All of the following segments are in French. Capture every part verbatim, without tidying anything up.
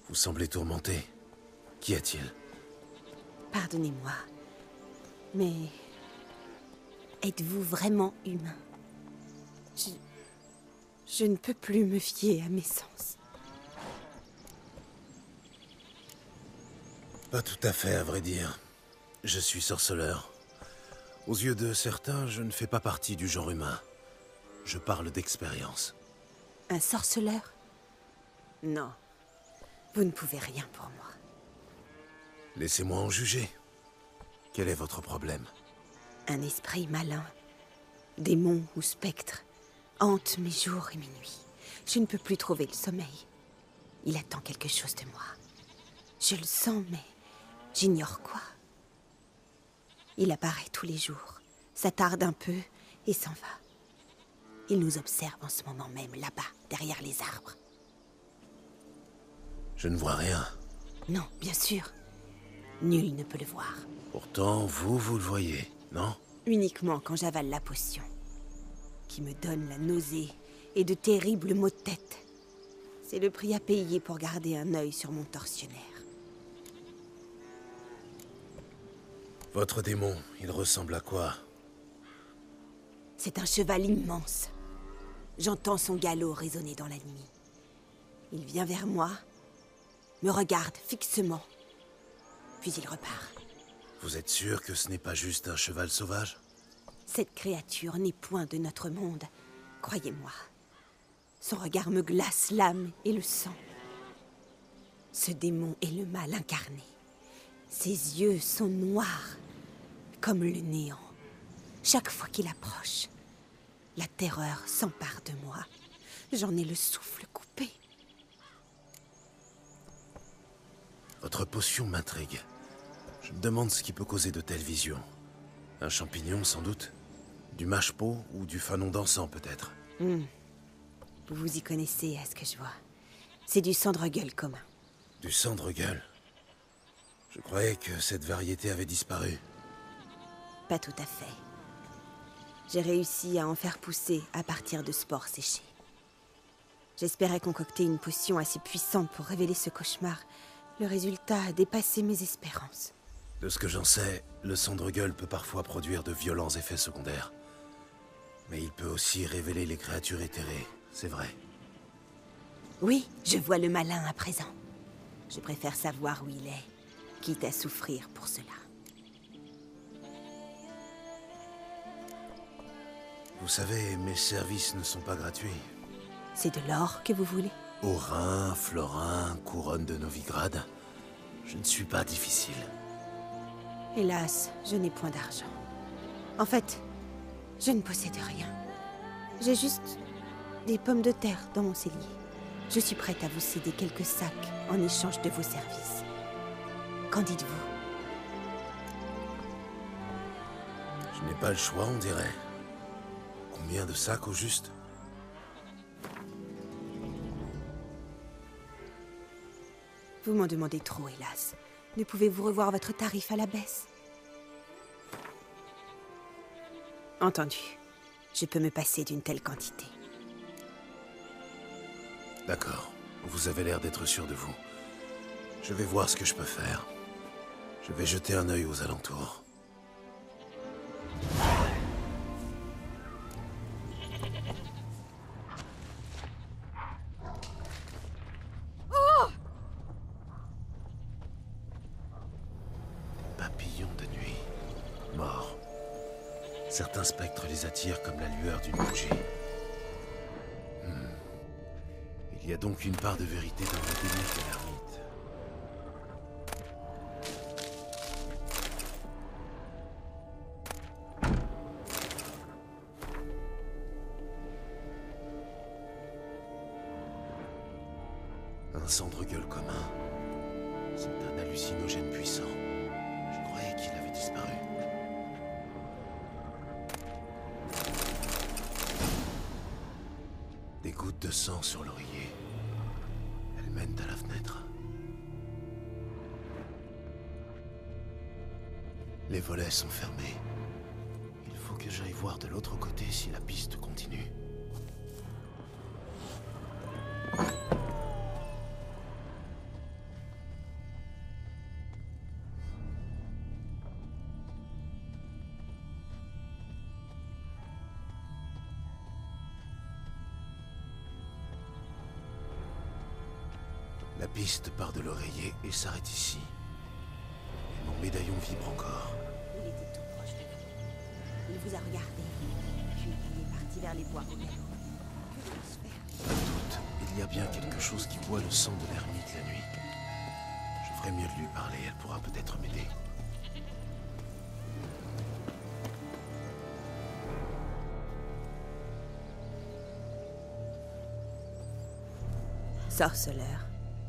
Vous semblez tourmenté. Qu'y a-t-il? Pardonnez-moi, mais... êtes-vous vraiment humain? Je... Je ne peux plus me fier à mes sens. Pas tout à fait, à vrai dire. Je suis sorceleur. Aux yeux de certains, je ne fais pas partie du genre humain. Je parle d'expérience. Un sorceleur? Non. Vous ne pouvez rien pour moi. Laissez-moi en juger. Quel est votre problème? Un esprit malin, démon ou spectre, hante mes jours et mes nuits. Je ne peux plus trouver le sommeil. Il attend quelque chose de moi. Je le sens, mais j'ignore quoi. Il apparaît tous les jours, s'attarde un peu et s'en va. Il nous observe en ce moment même, là-bas, derrière les arbres. Je ne vois rien. Non, bien sûr. Nul ne peut le voir. Pourtant, vous, vous le voyez, non? Uniquement quand j'avale la potion, qui me donne la nausée et de terribles maux de tête. C'est le prix à payer pour garder un œil sur mon tortionnaire. Votre démon, il ressemble à quoi? C'est un cheval immense. J'entends son galop résonner dans la nuit. Il vient vers moi, me regarde fixement, puis il repart. Vous êtes sûr que ce n'est pas juste un cheval sauvage? Cette créature n'est point de notre monde, croyez-moi. Son regard me glace l'âme et le sang. Ce démon est le mal incarné. Ses yeux sont noirs, comme le néant. Chaque fois qu'il approche, la terreur s'empare de moi. J'en ai le souffle coupé. Votre potion m'intrigue. Je me demande ce qui peut causer de telles visions. Un champignon, sans doute? Du mâche-pot ou du fanon d'encens, peut-être? Hmm. Vous vous y connaissez, à ce que je vois. C'est du cendregueule commun. Du cendregueule? Je croyais que cette variété avait disparu. Pas tout à fait. J'ai réussi à en faire pousser à partir de spores séchés. J'espérais concocter une potion assez puissante pour révéler ce cauchemar. Le résultat a dépassé mes espérances. De ce que j'en sais, le cendregueule peut parfois produire de violents effets secondaires. Mais il peut aussi révéler les créatures éthérées, c'est vrai. Oui, je vois le malin à présent. Je préfère savoir où il est, quitte à souffrir pour cela. Vous savez, mes services ne sont pas gratuits. C'est de l'or que vous voulez? Aurin, florin, couronne de Novigrad. Je ne suis pas difficile. Hélas, je n'ai point d'argent. En fait, je ne possède rien. J'ai juste des pommes de terre dans mon cellier. Je suis prête à vous céder quelques sacs en échange de vos services. Qu'en dites-vous? Je n'ai pas le choix, on dirait. Combien de sacs au juste? Vous m'en demandez trop, hélas. Ne pouvez-vous revoir votre tarif à la baisse? Entendu. Je peux me passer d'une telle quantité. D'accord. Vous avez l'air d'être sûr de vous. Je vais voir ce que je peux faire. Je vais jeter un œil aux alentours. Papillons de nuit. Morts. Certains spectres les attirent comme la lueur d'une bougie. Hmm. Il y a donc une part de vérité dans le déni de l'ermite. Un cendregueule commun. C'est un hallucinogène puissant. Je croyais qu'il avait disparu. Des gouttes de sang sur l'oreiller. Elles mènent à la fenêtre. Les volets sont fermés. Il faut que j'aille voir de l'autre côté si la piste continue. La piste part de l'oreiller et s'arrête ici. Et mon médaillon vibre encore. Il était tout proche de vous. Il vous a regardé, puis il est parti vers les bois rouges. Que doit-se faire? Pas de doute, il y a bien quelque chose qui boit le sang de l'ermite la nuit. Je ferais mieux de lui parler, elle pourra peut-être m'aider. Sorceleur.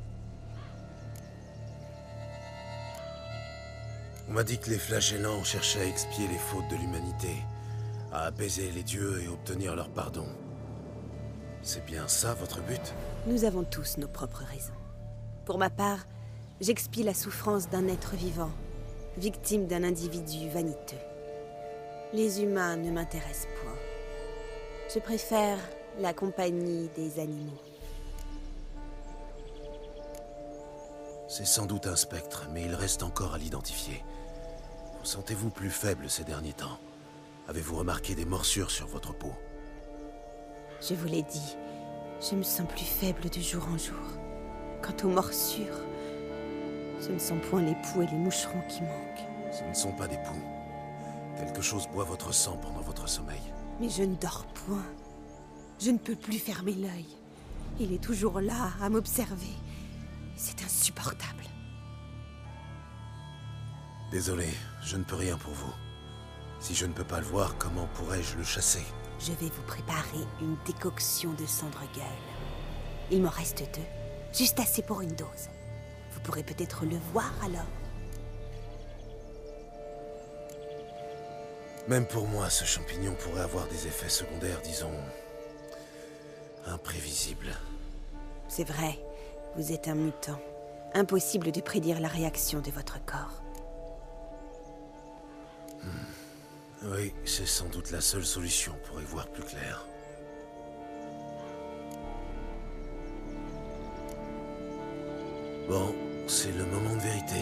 On m'a dit que les flagellants cherchaient à expier les fautes de l'humanité, à apaiser les dieux et obtenir leur pardon. C'est bien ça votre but? Nous avons tous nos propres raisons. Pour ma part, j'expie la souffrance d'un être vivant, victime d'un individu vaniteux. Les humains ne m'intéressent point. Je préfère la compagnie des animaux. C'est sans doute un spectre, mais il reste encore à l'identifier. Vous sentez-vous plus faible ces derniers temps? Avez-vous remarqué des morsures sur votre peau? Je vous l'ai dit, je me sens plus faible de jour en jour. Quant aux morsures, ce ne sont point les poux et les moucherons qui manquent. Ce ne sont pas des poux. Quelque chose boit votre sang pendant votre sommeil. Mais je ne dors point. Je ne peux plus fermer l'œil. Il est toujours là, à m'observer. C'est insupportable. Désolé, je ne peux rien pour vous. Si je ne peux pas le voir, comment pourrais-je le chasser? Je vais vous préparer une décoction de cendre-gueule. Il m'en reste deux, juste assez pour une dose. Vous pourrez peut-être le voir alors. Même pour moi, ce champignon pourrait avoir des effets secondaires, disons... imprévisibles. C'est vrai, vous êtes un mutant. Impossible de prédire la réaction de votre corps. Hmm. Oui, c'est sans doute la seule solution pour y voir plus clair. Bon, c'est le moment de vérité.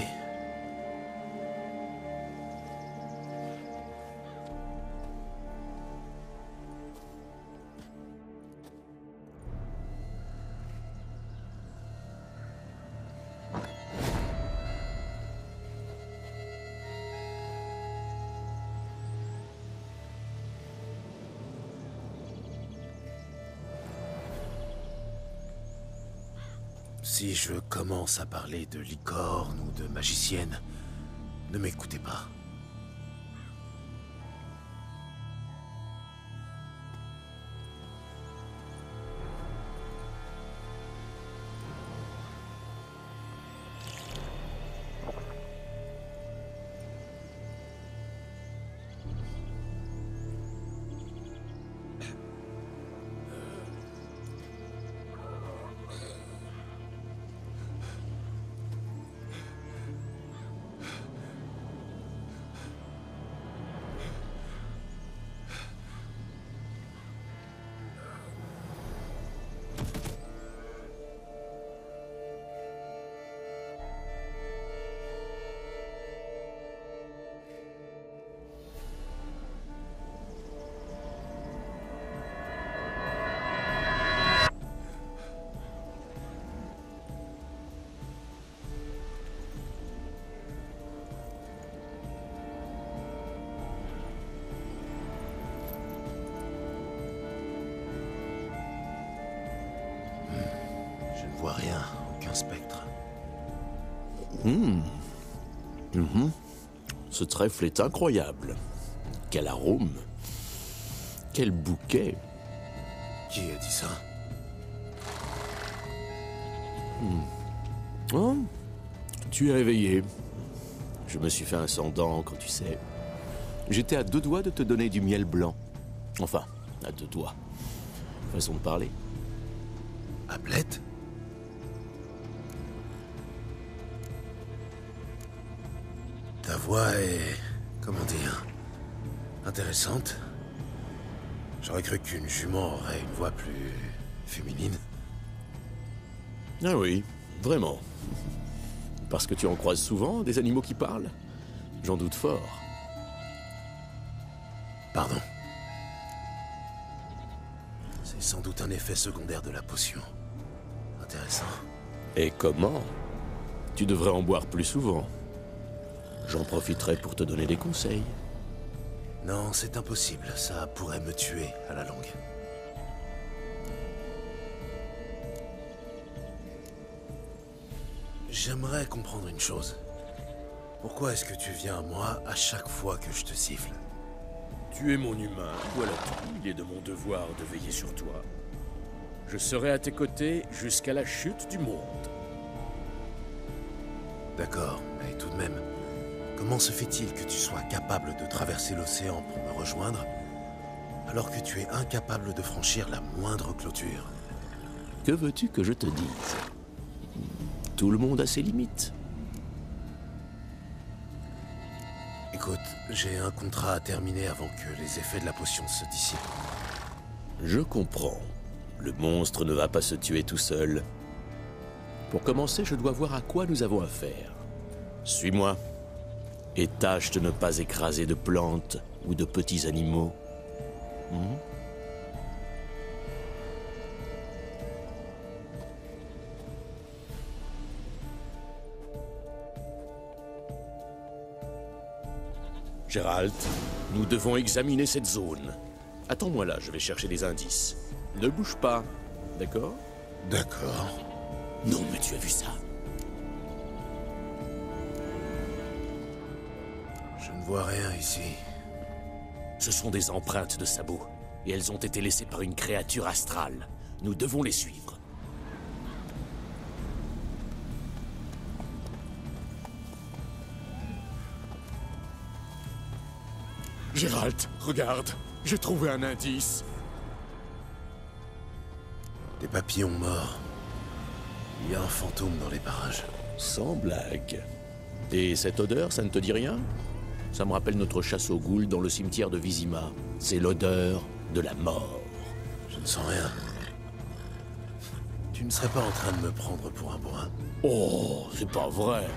Si je commence à parler de licorne ou de magicienne, ne m'écoutez pas. Je vois rien, aucun spectre. Mmh. Mmh. Ce trèfle est incroyable. Quel arôme. Quel bouquet. Qui a dit ça? Mmh. Oh, tu es réveillé. Je me suis fait un sang d'encre, tu sais. J'étais à deux doigts de te donner du miel blanc. Enfin, à deux doigts. Façon de parler. Ablette? Ta voix est... comment dire... intéressante. J'aurais cru qu'une jument aurait une voix plus... féminine. Ah oui, vraiment. Parce que tu en croises souvent, des animaux qui parlent? J'en doute fort. Pardon. C'est sans doute un effet secondaire de la potion. Intéressant. Et comment? Tu devrais en boire plus souvent. J'en profiterai pour te donner des conseils. Non, c'est impossible. Ça pourrait me tuer à la longue. J'aimerais comprendre une chose. Pourquoi est-ce que tu viens à moi à chaque fois que je te siffle? Tu es mon humain, voilà tout. Il est de mon devoir de veiller sur toi. Je serai à tes côtés jusqu'à la chute du monde. D'accord, mais tout de même, comment se fait-il que tu sois capable de traverser l'océan pour me rejoindre, alors que tu es incapable de franchir la moindre clôture? Que veux-tu que je te dise? Tout le monde a ses limites. Écoute, j'ai un contrat à terminer avant que les effets de la potion se dissipent. Je comprends. Le monstre ne va pas se tuer tout seul. Pour commencer, je dois voir à quoi nous avons affaire. Suis-moi. Et tâche de ne pas écraser de plantes ou de petits animaux. Hmm? Geralt, nous devons examiner cette zone. Attends-moi là, je vais chercher des indices. Ne bouge pas, d'accord? D'accord. Non, mais tu as vu ça? Je ne vois rien ici. Ce sont des empreintes de sabots, et elles ont été laissées par une créature astrale. Nous devons les suivre. Geralt, regarde, j'ai trouvé un indice. Des papillons morts. Il y a un fantôme dans les parages. Sans blague. Et cette odeur, ça ne te dit rien? Ça me rappelle notre chasse aux goules dans le cimetière de Vizima. C'est l'odeur de la mort. Je ne sens rien. Tu ne serais pas en train de me prendre pour un bourrin? Oh, c'est pas vrai.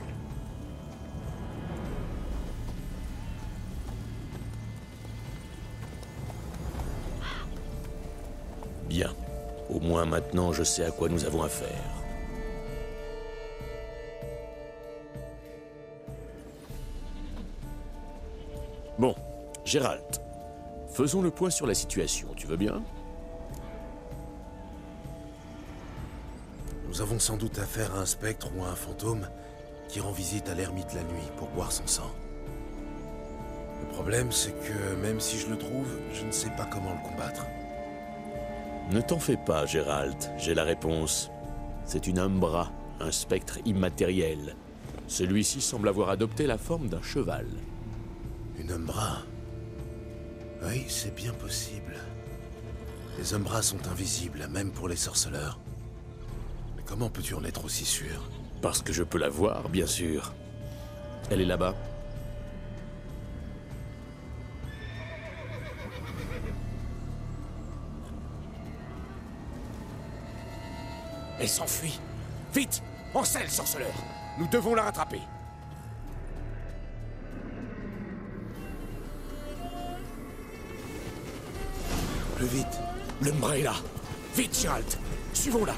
Bien. Au moins maintenant, je sais à quoi nous avons affaire. Bon, Geralt. Faisons le point sur la situation, tu veux bien? Nous avons sans doute affaire à un spectre ou à un fantôme qui rend visite à l'ermite la nuit pour boire son sang. Le problème, c'est que même si je le trouve, je ne sais pas comment le combattre. Ne t'en fais pas, Geralt, j'ai la réponse. C'est une Umbra, un spectre immatériel. Celui-ci semble avoir adopté la forme d'un cheval. Une Umbra? Oui, c'est bien possible. Les Umbras sont invisibles, même pour les sorceleurs. Mais comment peux-tu en être aussi sûr? Parce que je peux la voir, bien sûr. Elle est là-bas. Elle s'enfuit. Vite! En selle, sorceleur! Nous devons la rattraper. Plus vite. L'Umbra est là. Vite, Geralt! Suivons-la.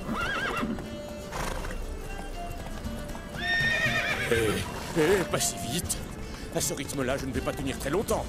Eh, eh, pas si vite. À ce rythme-là, je ne vais pas tenir très longtemps.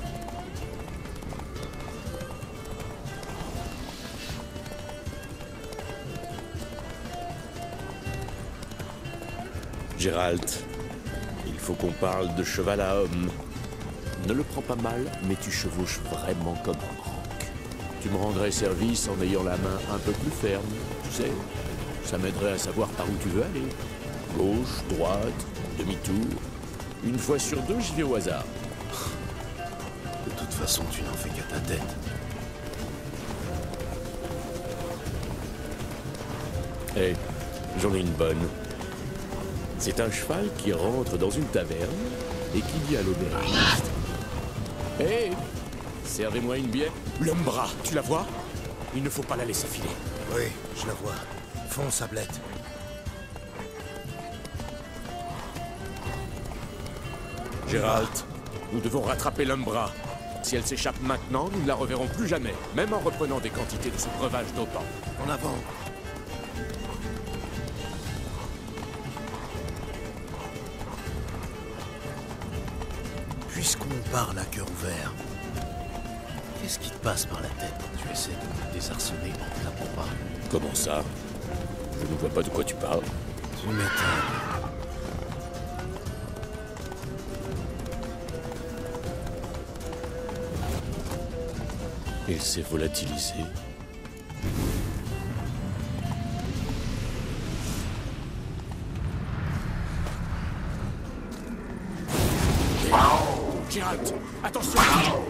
Geralt, il faut qu'on parle de cheval à homme. Ne le prends pas mal, mais tu chevauches vraiment comme un roc. Tu me rendrais service en ayant la main un peu plus ferme, tu sais. Ça m'aiderait à savoir par où tu veux aller. Gauche, droite, demi-tour. Une fois sur deux, j'y vais au hasard. De toute façon, tu n'en fais qu'à ta tête. Eh, j'en ai une bonne. C'est un cheval qui rentre dans une taverne et qui dit à l'aubergiste: « Hé, servez-moi une bière. » L'Umbra, tu la vois? Il ne faut pas la laisser filer. Oui, je la vois. Fonce, Sablette. Geralt, nous devons rattraper l'Umbra. Si elle s'échappe maintenant, nous ne la reverrons plus jamais, même en reprenant des quantités de ce breuvage dopant. En avant. parles à cœur ouvert. Qu'est-ce qui te passe par la tête quand tu essaies de me désarçonner en plein combat? Comment ça? Je ne vois pas de quoi tu parles. Tu m'étonnes. Il s'est volatilisé. Geralt, attention!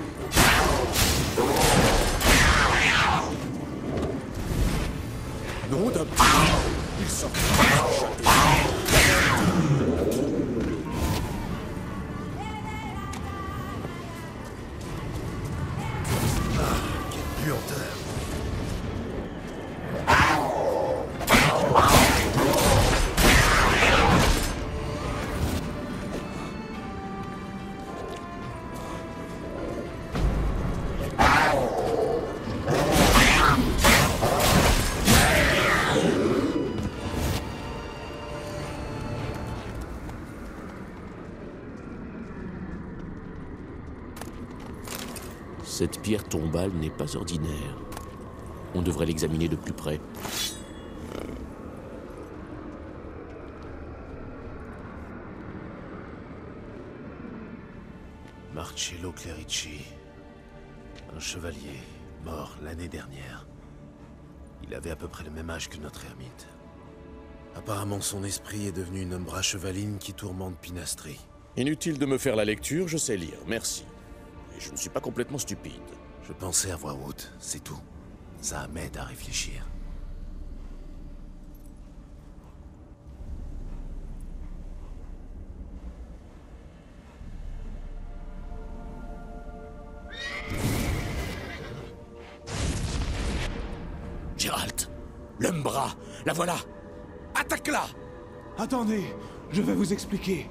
Non d'un... Il sort. Quelle puanteur! Cette pierre tombale n'est pas ordinaire. On devrait l'examiner de plus près. Marcello Clerici. Un chevalier, mort l'année dernière. Il avait à peu près le même âge que notre ermite. Apparemment, son esprit est devenu une Umbra chevaline qui tourmente Pinastri. Inutile de me faire la lecture, je sais lire, merci. Et je ne suis pas complètement stupide. Je pensais à voix haute, c'est tout. Ça m'aide à réfléchir. Geralt, l'Umbra, la voilà. Attaque-la! Attendez, je vais vous expliquer.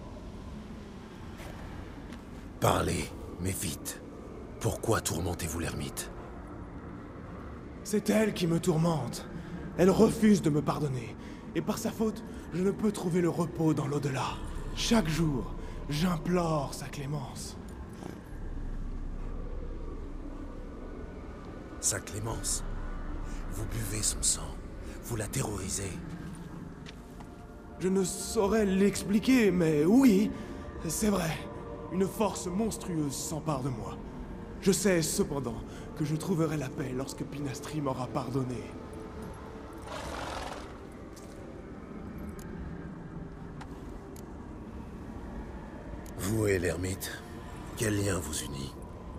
Parlez, mais vite. Pourquoi tourmentez-vous l'ermite? C'est elle qui me tourmente. Elle refuse de me pardonner. Et par sa faute, je ne peux trouver le repos dans l'au-delà. Chaque jour, j'implore sa clémence. Sa clémence. Vous buvez son sang. Vous la terrorisez. Je ne saurais l'expliquer, mais oui, c'est vrai. Une force monstrueuse s'empare de moi. Je sais cependant que je trouverai la paix lorsque Pinastri m'aura pardonné. Vous et l'ermite, quel lien vous unit?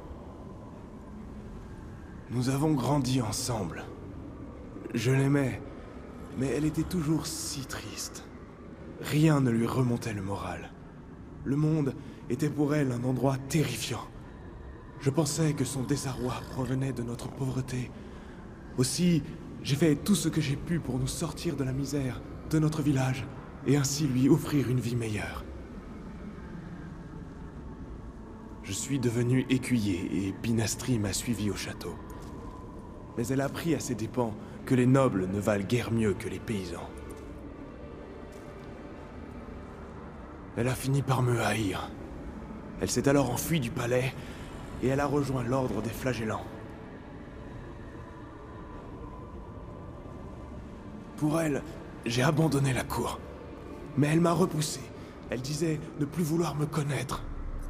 Nous avons grandi ensemble. Je l'aimais, mais elle était toujours si triste. Rien ne lui remontait le moral. Le monde était pour elle un endroit terrifiant. Je pensais que son désarroi provenait de notre pauvreté. Aussi, j'ai fait tout ce que j'ai pu pour nous sortir de la misère de notre village et ainsi lui offrir une vie meilleure. Je suis devenu écuyer et Pinastri m'a suivi au château. Mais elle a appris à ses dépens que les nobles ne valent guère mieux que les paysans. Elle a fini par me haïr. Elle s'est alors enfuie du palais et elle a rejoint l'ordre des flagellants. Pour elle, j'ai abandonné la cour. Mais elle m'a repoussé. Elle disait ne plus vouloir me connaître.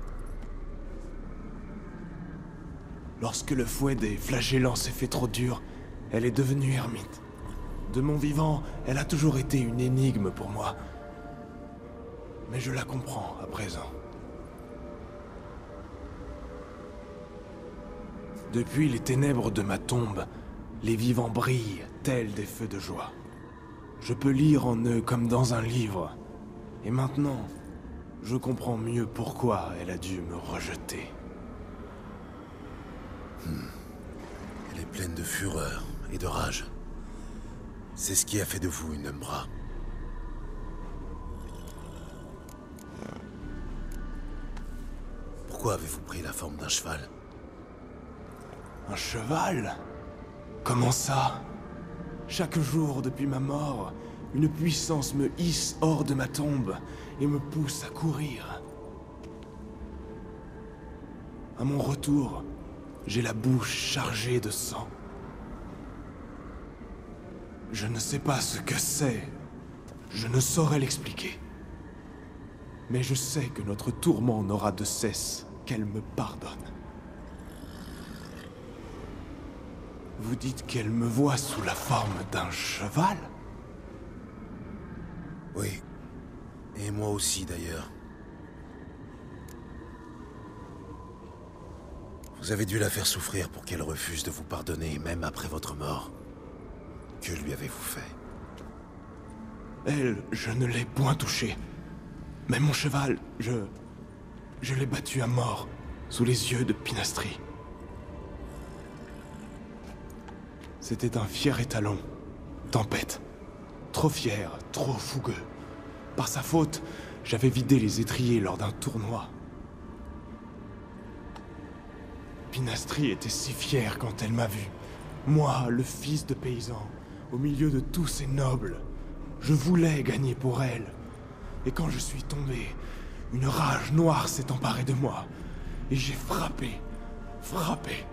Lorsque le fouet des flagellants s'est fait trop dur, elle est devenue ermite. De mon vivant, elle a toujours été une énigme pour moi. Mais je la comprends à présent. Depuis les ténèbres de ma tombe, les vivants brillent tels des feux de joie. Je peux lire en eux comme dans un livre. Et maintenant, je comprends mieux pourquoi elle a dû me rejeter. Hmm. Elle est pleine de fureur et de rage. C'est ce qui a fait de vous une Umbra. Pourquoi avez-vous pris la forme d'un cheval? Un cheval? Comment ça? Chaque jour depuis ma mort, une puissance me hisse hors de ma tombe et me pousse à courir. À mon retour, j'ai la bouche chargée de sang. Je ne sais pas ce que c'est. Je ne saurais l'expliquer. Mais je sais que notre tourment n'aura de cesse qu'elle me pardonne. Vous dites qu'elle me voit sous la forme d'un cheval? Oui. Et moi aussi, d'ailleurs. Vous avez dû la faire souffrir pour qu'elle refuse de vous pardonner, même après votre mort. Que lui avez-vous fait? Elle, je ne l'ai point touchée. Mais mon cheval, je... Je l'ai battu à mort, sous les yeux de Pinastri. C'était un fier étalon. Tempête. Trop fier, trop fougueux. Par sa faute, j'avais vidé les étriers lors d'un tournoi. Pinastri était si fière quand elle m'a vu. Moi, le fils de paysan, au milieu de tous ces nobles. Je voulais gagner pour elle. Et quand je suis tombé, une rage noire s'est emparée de moi. Et j'ai frappé, frappé.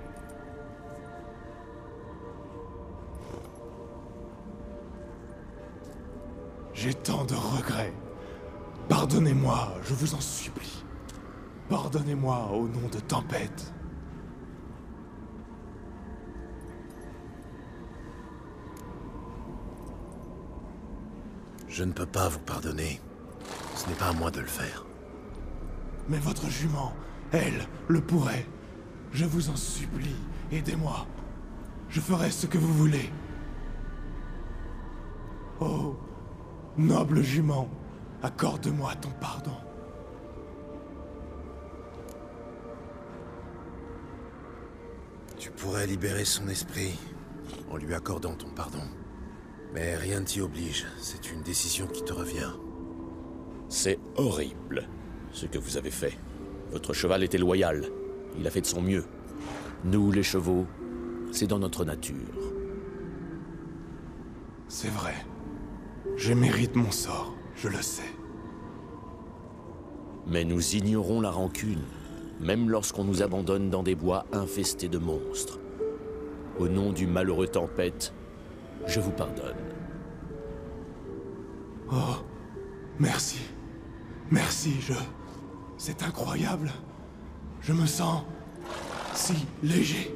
J'ai tant de regrets. Pardonnez-moi, je vous en supplie. Pardonnez-moi au nom de Tempête. Je ne peux pas vous pardonner. Ce n'est pas à moi de le faire. Mais votre jument, elle, le pourrait. Je vous en supplie, aidez-moi. Je ferai ce que vous voulez. Oh, noble jument, accorde-moi ton pardon. Tu pourrais libérer son esprit en lui accordant ton pardon. Mais rien ne t'y oblige, c'est une décision qui te revient. C'est horrible, ce que vous avez fait. Votre cheval était loyal. Il a fait de son mieux. Nous, les chevaux, c'est dans notre nature. C'est vrai. Je mérite mon sort, je le sais. Mais nous ignorons la rancune, même lorsqu'on nous abandonne dans des bois infestés de monstres. Au nom du malheureux Tempête, je vous pardonne. Oh, merci. Merci, je... C'est incroyable. Je me sens si léger.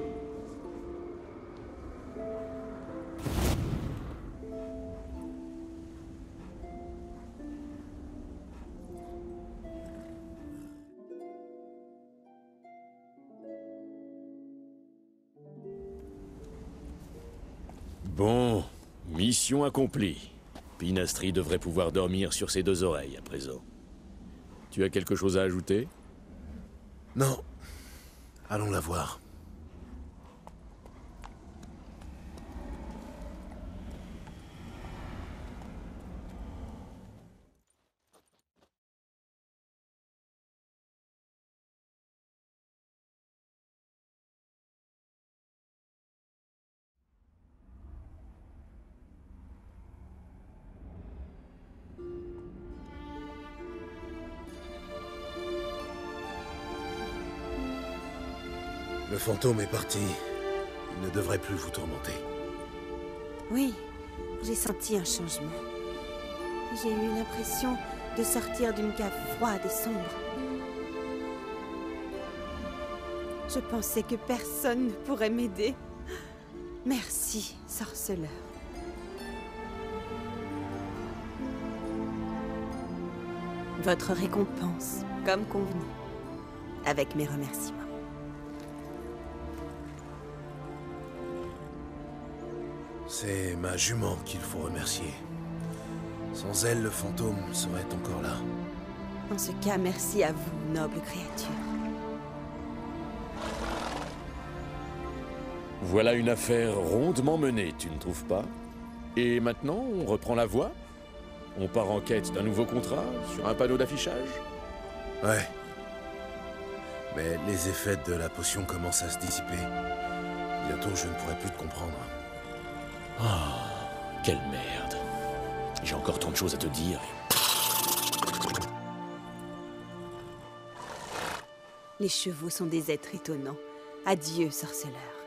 Bon, mission accomplie. Pinastri devrait pouvoir dormir sur ses deux oreilles à présent. Tu as quelque chose à ajouter? Non. Allons la voir. Le fantôme est parti. Il ne devrait plus vous tourmenter. Oui, j'ai senti un changement. J'ai eu l'impression de sortir d'une cave froide et sombre. Je pensais que personne ne pourrait m'aider. Merci, sorceleur. Votre récompense, comme convenu, avec mes remerciements. C'est ma jument qu'il faut remercier. Sans elle, le fantôme serait encore là. En ce cas, merci à vous, noble créature. Voilà une affaire rondement menée, tu ne trouves pas? Et maintenant, on reprend la voie? On part en quête d'un nouveau contrat, sur un panneau d'affichage? Ouais. Mais les effets de la potion commencent à se dissiper. Bientôt, je ne pourrai plus te comprendre. Ah, quelle merde. J'ai encore tant de choses à te dire. Les chevaux sont des êtres étonnants. Adieu, sorceleur.